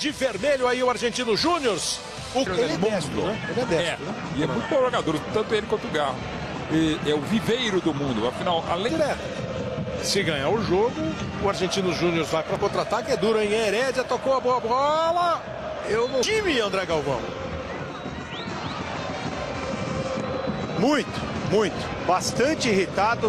de vermelho aí o Argentino Júnior. Ele é destro, né? Ele é destro, né? E é muito bom jogador, tanto ele quanto o Garro. É o viveiro do mundo, afinal, além... Se ganhar o jogo, o Argentino Júnior vai para contra-ataque. É duro, hein? Herédia tocou a boa bola. Time, André Galvão. Muito. Bastante irritado.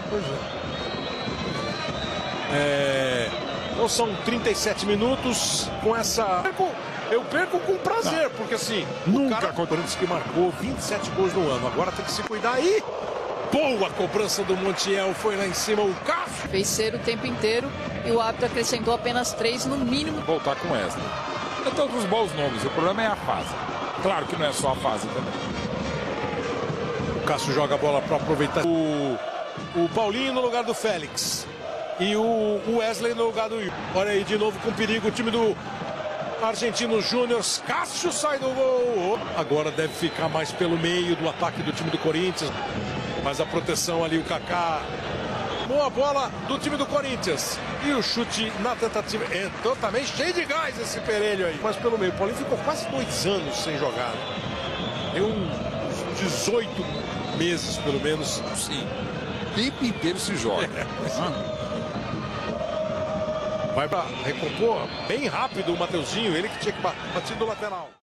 Então são 37 minutos com essa... Eu perco com prazer, porque assim, Nunca o Corinthians que marcou 27 gols no ano. Agora tem que se cuidar aí. Boa cobrança do Montiel, foi lá em cima o Cássio. Fez ser o tempo inteiro e o árbitro acrescentou apenas 3 no mínimo. Voltar com essa. É todos os bons nomes, o problema é a fase. Claro que não é só a fase também. O Cássio joga a bola para aproveitar. O Paulinho no lugar do Félix. E o Wesley no lugar do Will. Olha aí de novo com perigo o time do Argentino Júnior. Cássio sai do gol. Agora deve ficar mais pelo meio do ataque do time do Corinthians. Mas a proteção ali, o Kaká. Boa bola do time do Corinthians. E o chute na tentativa. Entrou também cheio de gás esse Perelho aí. Mas pelo meio. O Paulinho ficou quase 2 anos sem jogar. Tem uns 18 meses, pelo menos. Sim. O tempo inteiro se joga. Vai para recompor bem rápido o Mateuzinho. Ele que tinha que bater do lateral.